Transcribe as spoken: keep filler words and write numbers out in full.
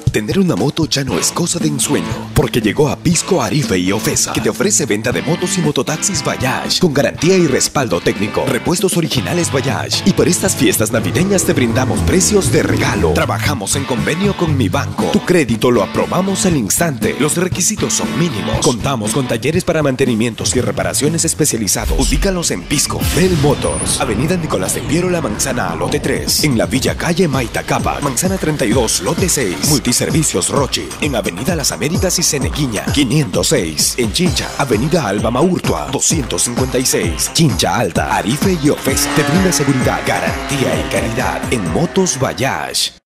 Tener una moto ya no es cosa de ensueño, porque llegó a Pisco, Arife y Ofesa, que te ofrece venta de motos y mototaxis Bajaj, con garantía y respaldo técnico, repuestos originales Bajaj. Y por estas fiestas navideñas te brindamos precios de regalo. Trabajamos en convenio con Mi Banco. Tu crédito lo aprobamos al instante. Los requisitos son mínimos. Contamos con talleres para mantenimientos y reparaciones especializados. Ubícalos en Pisco. Bell Motors, Avenida Nicolás de Piero, La Manzana, lote tres. En la Villa Calle Maitacapa, Manzana treinta y dos, lote seis. Multiservicios Rochi, en Avenida Las Américas y Ceneguiña, quinientos seis. En Chincha, Avenida Alba Maurtua, doscientos cincuenta y seis. Chincha Alta, Arife y Ofesa. Te brinda seguridad, garantía y calidad en motos Bajaj.